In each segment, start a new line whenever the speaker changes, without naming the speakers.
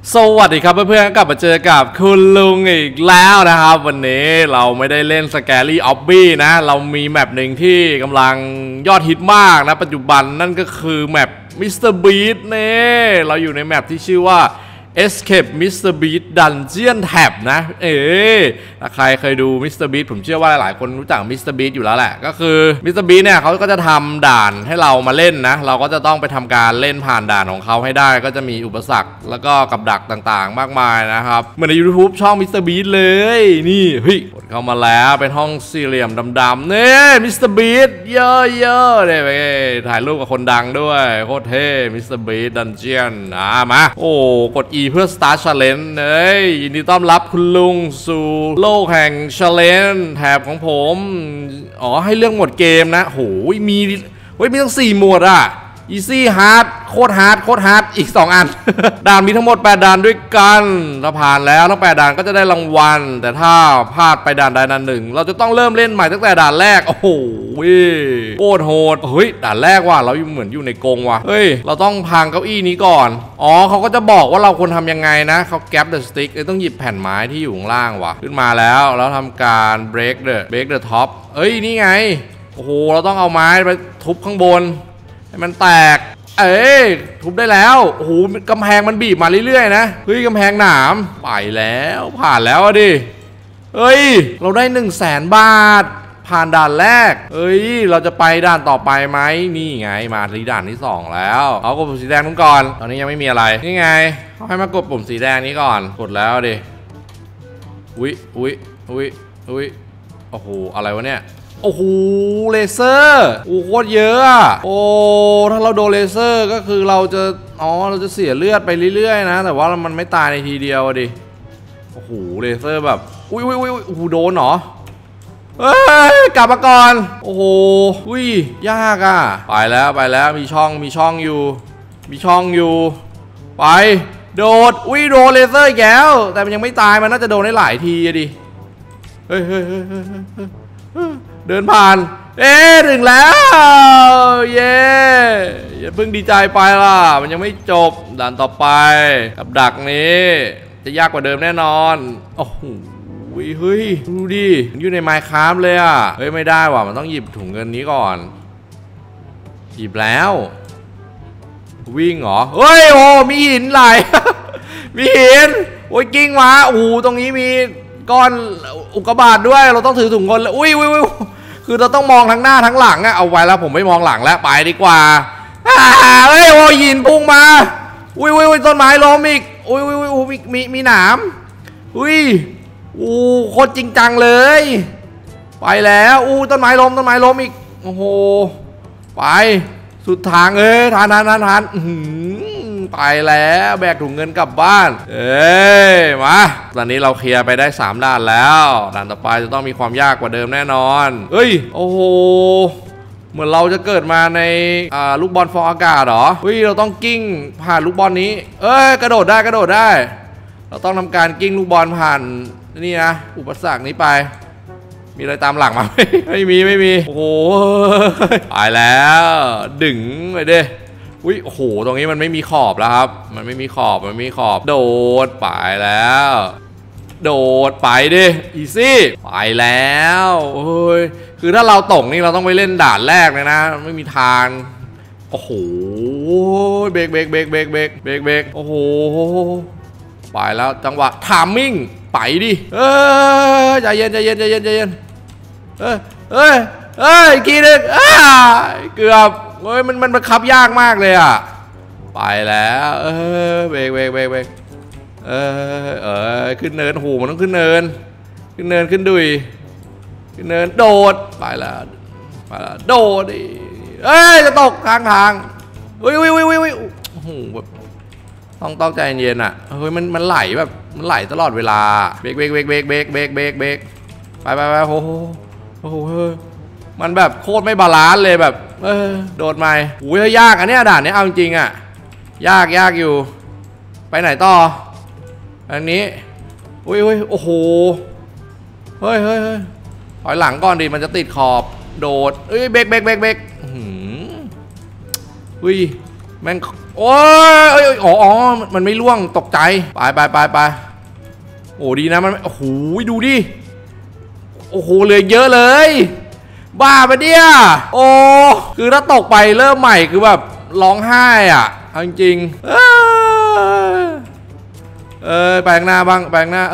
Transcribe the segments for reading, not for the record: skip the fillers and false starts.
สวัสดีครับเพื่อนๆกลับมาเจอกับคุณลุงอีกแล้วนะครับวันนี้เราไม่ได้เล่น Scary Obby นะเรามีแมปหนึ่งที่กำลังยอดฮิตมากนะปัจจุบันนั่นก็คือแมป Mr. Beast เนี่ยเราอยู่ในแมปที่ชื่อว่า Escape Mr. Beast Dungeon Tab นะถ้าใครเคยดู Mr. Beast ผมเชื่อว่าหลายคนรู้จัก Mr. Beast อยู่แล้วแหละก็คือ Mr. Beast เนี่ยเขาก็จะทำด่านให้เรามาเล่นนะเราก็จะต้องไปทำการเล่นผ่านด่านของเขาให้ได้ก็จะมีอุปสรรคแล้วก็กับดักต่างๆมากมายนะครับเหมือนใน YouTube ช่อง Mr. Beast เลยนี่เฮ้ยกดเข้ามาแล้วเป็นห้องสี่เหลี่ยมดำๆเนี่ย Mr. Beast เยอะๆเนี่ยไปถ่ายรูปกับคนดังด้วยโคตรเท่ Mr. Beast Dungeon มาโอ้กด E เพื่อ Start Challenge ยินดีต้อนรับคุณลุงสู่โลกแห่ง Challenge แถบของผมให้เรื่องหมดเกมนะโหมีตั้ง4หมวดอ่ะ Easy Hard โคตรฮาร์ดอีก2อัน ด่านมีทั้งหมด8ด่านด้วยกันถ้าผ่านแล้วทั้ง8ด่านก็จะได้รางวัลแต่ถ้าพลาดไปด่านใดด่านหนึ่งเราจะต้องเริ่มเล่นใหม่ตั้งแต่ด่านแรกโอ้โหโคตรโหดเฮ้ยด่านแรกว่ะเราเหมือนอยู่ในกรงว่ะเฮ้ยเราต้องพังเก้าอี้นี้ก่อนเขาก็จะบอกว่าเราควรทำยังไงนะเขาแกปเดอะสติ๊กต้องหยิบแผ่นไม้ที่อยู่ข้างล่างว่ะขึ้นมาแล้วทำการ break the top นี่ไงโอ้โหเราต้องเอาไม้ไปทุบข้างบนให้มันแตกทุบได้แล้วโอ้โหกำแพงมันบีบมาเรื่อยๆนะเฮ้ยกำแพงหนามไปแล้วผ่านแล้วดิเฮ้ยเราได้100,000 บาทผ่านด่านแรกเราจะไปด่านต่อไปไหมนี่ไงมาที่ด่านที่2แล้วเอากดปุ่มสีแดงนู้นก่อนตอนนี้ยังไม่มีอะไรนี่ไงเขาให้มากดปุ่มสีแดงนี้ก่อนกดแล้วดิอุ้ยโอ้โหอะไรวะเนี่ยโอ้โหเลเซอร์โคตรเยอะถ้าเราโดนเลเซอร์ก็คือเราจะเสียเลือดไปเรื่อยๆนะแต่ว่ามันไม่ตายในทีเดียวดิโอ้โหเลเซอร์แบบอุ้ยโดนเหรอกลับมาก่อนโอ้โหยากอ่ะไปแล้วมีช่องอยู่ไปโดดโดนเลเซอร์แก้วแต่มันยังไม่ตายมันน่าจะโดนได้หลายทีดิเฮ้ยเดินผ่านถึงแล้วเย้อย่าเพิ่งดีใจไปล่ะมันยังไม่จบด่านต่อไปกับดักนี้จะยากกว่าเดิมแน่นอนโอ้โหเฮ้ยดูดิอยู่ใน Minecraft เลยอ่ะไม่ได้ว่ะมันต้องหยิบถุงเงินนี้ก่อนหยิบแล้ววิ่งเหรอเฮ้ยโอ้มีหินไหล มีหินกิ้งมาตรงนี้มีก้อนอุกกาบาตด้วยเราต้องถือถุงเงินเลยอุ้ยคือเราต้องมองทั้งหน้าทั้งหลังอะเอาไว้แล้วผมไม่มองหลังแล้วไปดีกว่าหินพุ่งมาต้นไม้ล้มอีกมีหนามโคตรจริงจังเลยไปแล้วต้นไม้ล้มอีกโอ้โหไปสุดทางทานไปแล้วแบกถุงเงินกลับบ้านมาตอนนี้เราเคลียร์ไปได้3ด่านแล้วด่านต่อไปจะต้องมีความยากกว่าเดิมแน่นอนโอ้โหเหมือนเราจะเกิดมาในลูกบอลฟองอากาศเหรอเราต้องกิ้งผ่านลูกบอลนี้กระโดดได้เราต้องทำการกิ้งลูกบอลผ่านนี่นะอุปสรรคนี้ไปมีอะไรตามหลังมาไม่มีโอ้โหไปแล้วดึงไปดิโอ้โหตรงนี้มันไม่มีขอบแล้วครับมันไม่มีขอบโดดไปแล้วโดดไปดิอีซี่ไปแล้วคือถ้าเราตกนี่เราต้องไปเล่นด่านแรกเลยนะไม่มีทางโอ้โหเบรกโอ้โหไปแล้วจังหวะไทมิ่งไปดิใจเย็นอีกทีนึงเกือบมันบังคับยากมากเลยอ่ะไปแล้วเบรกขึ้นเนินโหมันต้องขึ้นเนินขึ้นดุยขึ้นเนินโดดไปแล้วโดดดิจะตกทางโอ้โหแบบต้องใจเย็นอ่ะมันไหลแบบมันไหลตลอดเวลาเบรกไปโอ้โหมันแบบโคตรไม่บาลานซ์เลยแบบโดดไม่ยากอันนี้ด่านนี้เอาจริงอ่ะยากอยู่ไปไหนต่ออันนี้โอ้โหเฮ้ยถอยหลังก่อนดิมันจะติดขอบโดดเบรกแม่งโอ้ยอ๋อมันไม่ล่วงตกใจไปโอ้ดีนะมันโอ้โหดูดิโอ้โหเหลือเยอะเลยบ้าปะเนี่ยโอ้คือถ้าตกไปเริ่มใหม่คือแบบร้องไห้อ่ะจริงแปลงหน้าบ้างแปลงหน้า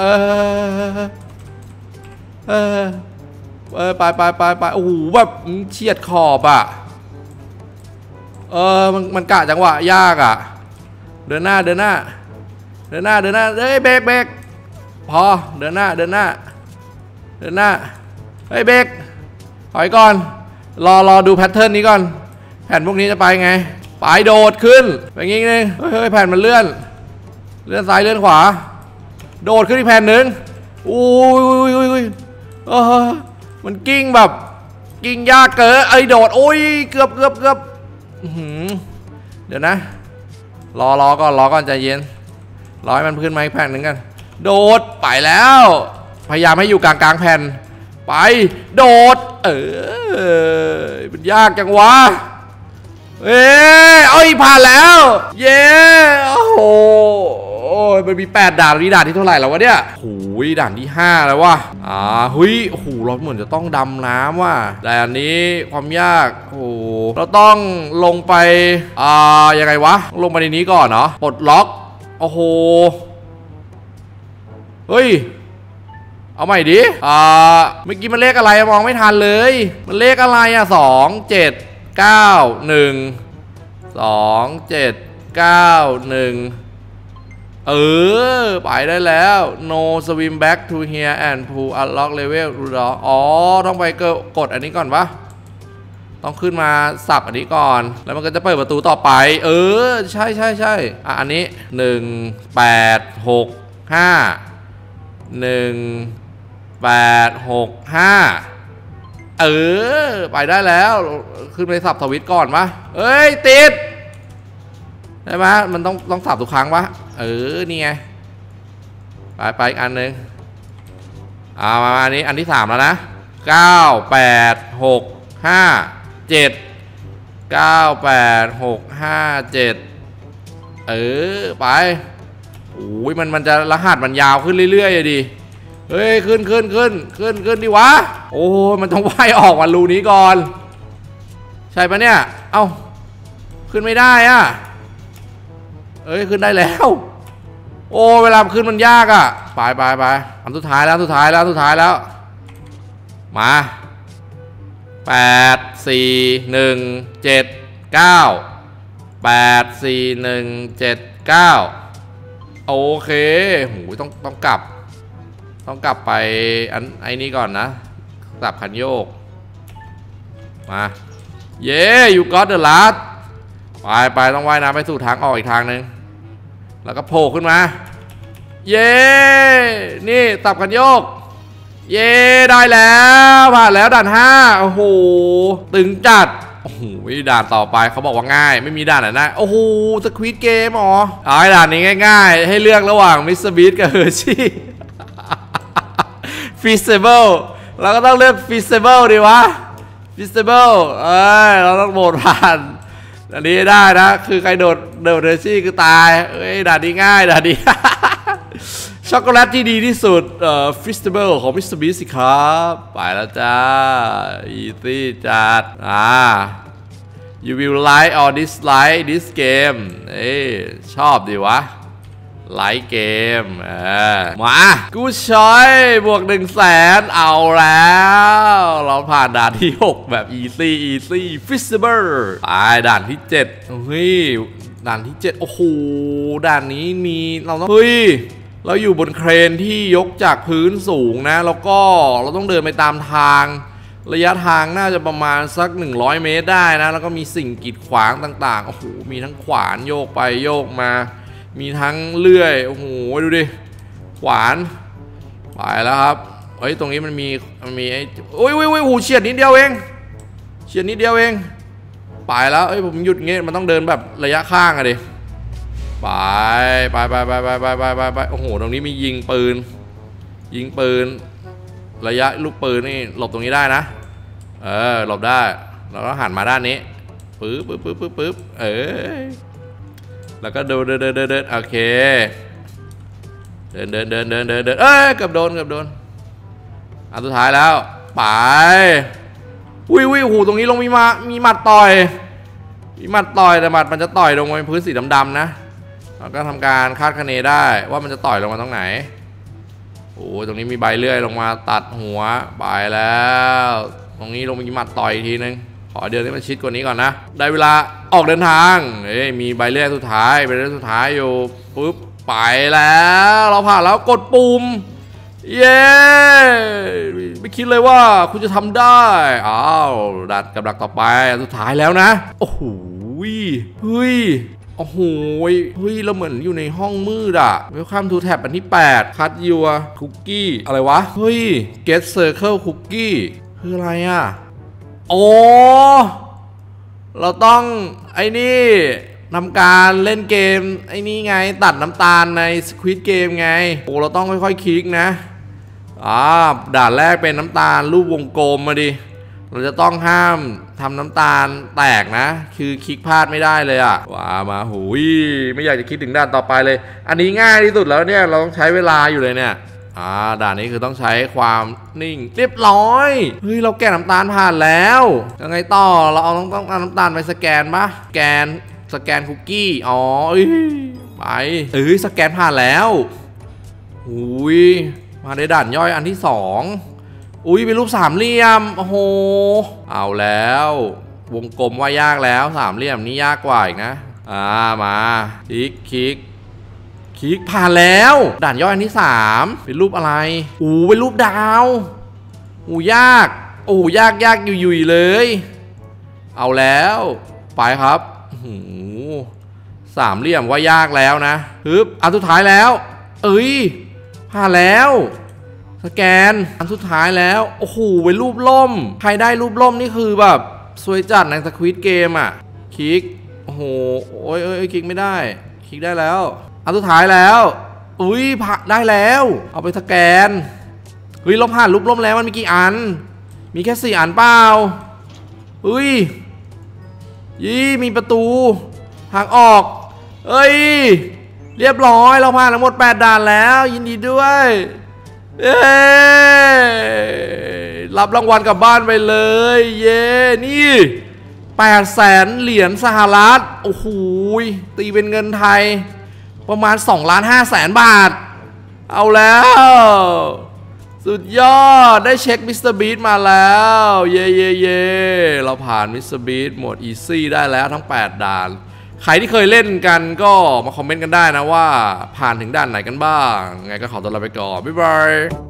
ไปโอ้โหแบบเฉียดขอบอ่ะมันกะจังหวะยากอ่ะเดินหน้าเฮ้ยเบรกพอเดินหน้าเฮ้ยเบรกถอยก่อนรอดูแพทเทิร์นนี้ก่อนแผ่นพวกนี้จะไปไงไปโดดขึ้นแบบนี้นึงเฮ้ยแผ่นมันเลื่อนซ้ายเลื่อนขวาโดดขึ้นอีกแผ่นหนึ่งอุ้ยมันกิ้งแบบกิ้งยากเกินโดดโอ้ยเกือบเดี๋ยวนะรอก่อนใจเย็นรอให้มันขึ้นมาอีกแผ่นหนึ่งกันโดดไปแล้วพยายามให้อยู่กลางแผ่นไปโดดมันยากจังวะผ่านแล้วเย้โอ้โหมันมี8ด่านนี่ด่านที่เท่าไหร่แล้ววะเนี่ยโอ้ยด่านที่5แล้ววะโอ้โหเราเหมือนจะต้องดำน้ำว่ะแต่อันนี้ความยากโอ้โหเราต้องลงไปยังไงวะลงไปในนี้ก่อนเนาะปลดล็อกโอ้โหเฮ้ยเอาใหม่ดิเมื่อกี้มันเลขอะไรมองไม่ทันเลยมันเลขอะไร2 7 9 1 2 7 9 1ไปได้แล้ว no swim back to here and pull unlock level ต้องไปกดอันนี้ก่อนปะต้องขึ้นมาสับอันนี้ก่อนแล้วมันก็จะเปิดประตูต่อไปใช่อันนี้1 8 6 5 1 8 6 5ไปได้แล้วขึ้นไปสับทวิตก่อนปะติดใช่ไหมมันต้องสับทุกครั้งปะนี่ไงไปอีกอันหนึ่งมาอันนี้อันที่3แล้วนะ9 8 6 5 7 9 8 6 5 7ไปโอ้ยมันจะรหัสมันยาวขึ้นเรื่อยๆดิขึ้นดิวะโอ้มันต้องว่ายออกมารูนี้ก่อนใช่ปะเนี่ยเอ้าขึ้นไม่ได้อ่ะขึ้นได้แล้วโอ้เวลาขึ้นมันยากอ่ะไปอันสุดท้ายแล้วมา8 4 1 7 9 8 4 1 7 9โอเคโหต้องกลับไปไอ้นี่ก่อนนะสับคันโยกมาเย้ยูก็อตเดอะลัสไปต้องว่ายน้ำไปสู่ทางออกอีกทางหนึ่งแล้วก็โผล่ขึ้นมาเย้นี่สับคันโยกเย้ได้แล้วผ่านแล้วด่าน5โอ้โหตึงจัดโอ้โหด่านต่อไปเขาบอกว่าง่ายไม่มีด่านไหนนะโอ้โหสควิดเกมอ๋อด่านนี้ง่ายๆให้เลือกระหว่างมิสเตอร์บีสกับเฮอร์ชี่feasible เราก็ต้องเลือก feasible ดีวะ feasible เราต้องโหวตผ่านอันนี้ได้นะคือใครโดดเดอร์ซี่คือตายด่านนี้ง่ายด่านนี้ ช็อกโกแลตที่ดีที่สุดfeasible ของ Mr. Beast สิครับไปแล้วจ้า easy จัดyou will like or dislike this game ชอบดีวะไลค์เกมมากูชอยบวก100,000เอาแล้วเราผ่านด่านที่6แบบ easy feasible ไปด่านที่7ด่านที่7โอ้โหด่านนี้มีเราต้องเราอยู่บนเครนที่ยกจากพื้นสูงนะแล้วก็เราต้องเดินไปตามทางระยะทางน่าจะประมาณสัก100 เมตรได้นะแล้วก็มีสิ่งกีดขวางต่างๆโอ้โหมีทั้งขวานโยกไปโยกมามีทั้งเลื่อยโอ้โหดูดิขวานไปแล้วครับตรงนี้มันมีไอ้โอ้ยหูเฉียดนิดเดียวเองไปแล้วผมหยุดเงี้ยมันต้องเดินแบบระยะข้างอะดิไปโอ้โหตรงนี้มียิงปืนระยะลูกปืนนี่หลบตรงนี้ได้นะหลบได้เราต้องหันมาด้านนี้ปึ๊บแล้วก็เดินโอเคเดินเกือบโดนอันสุดท้ายแล้วไปวิวหูตรงนี้ลงมีหมัดต่อยแต่หมัดมันจะต่อยลงบนพื้นสีดำๆนะเราก็ทำการคาดคะเนได้ว่ามันจะต่อยลงมาตรงไหนโอ้ตรงนี้มีใบเลื่อยลงมาตัดหัวไปแล้วตรงนี้ลงมีหมัดต่อยทีนึงขอเดินให้มันชิดกว่านี้ก่อนนะได้เวลาออกเดินทางมีใบเลื่อยสุดท้ายอยู่ปุ๊บไปแล้วเราผ่านแล้วกดปุ่มเย้ไม่คิดเลยว่าคุณจะทำได้อ้าวดัดกับดักต่อไปสุดท้ายแล้วนะโอ้โหเฮ้ยเราเหมือนอยู่ในห้องมืดอะ Welcome to tab อันที่8 Cut your cookie อะไรวะเฮ้ย Get circle cookie คืออะไรอะอ๋อเราต้องไอ้นี่ทำการเล่นเกมไอ้นี่ไงตัดน้ำตาลใน Squid Game ไงโอ้เราต้องค่อยๆคลิกนะด่านแรกเป็นน้ำตาลรูปวงกลมมาดิเราจะต้องห้ามทำน้ำตาลแตกนะคือคลิกพลาดไม่ได้เลยอะว้ามาหูยไม่อยากจะคิดถึงด่านต่อไปเลยอันนี้ง่ายที่สุดแล้วเนี่ยเราต้องใช้เวลาอยู่เลยเนี่ยด่านนี้คือต้องใช้ความนิ่งเรียบร้อยเฮ้ยเราแกะน้ำตาลผ่านแล้วยังไงต่อเราต้องเอาน้ำตาลไปสแกนปะสแกนคุกกี้ไปสแกนผ่านแล้วหูยมาในด่านย่อยอันที่2เป็นรูปสามเหลี่ยมโอ้โหเอาแล้ววงกลมว่ายากแล้วสามเหลี่ยมนี่ยากกว่าอีกนะมาคลิกผ่านแล้วด่านย่อยอันที่3เป็นรูปอะไรเป็นรูปดาวยากยากยุ่ยเลยเอาแล้วไปครับสามเหลี่ยมว่ายากแล้วนะอันสุดท้ายแล้วผ่านแล้วสแกนอันสุดท้ายแล้วโอ้โหเป็นรูปล่มใครได้รูปล่มนี่คือแบบสวยจัดใน Squid Game อ่ะคลิกโอ้โหคลิกไม่ได้คลิกได้แล้วอันสุดท้ายแล้วผ่านได้แล้วเอาไปสแกนเราผ่านรูปล่มแล้วมันมีกี่อันมีแค่4 อันเปล่ามีประตูทางออกเรียบร้อยเราผ่านทั้งหมด8 ด่านแล้วยินดีด้วยรับรางวัลกลับบ้านไปเลยเย้นี่800,000 เหรียญสหรัฐโอ้โหตีเป็นเงินไทยประมาณ2,500,000 บาทเอาแล้วสุดยอดได้เช็คมิสเตอร์บีทมาแล้วเย่เราผ่านมิสเตอร์บีทโหมดอีซี่ได้แล้วทั้ง8 ด่านใครที่เคยเล่นกันก็มาคอมเมนต์กันได้นะว่าผ่านถึงด่านไหนกันบ้างไงก็ขอตัวลาไปก่อนบ๊ายบาย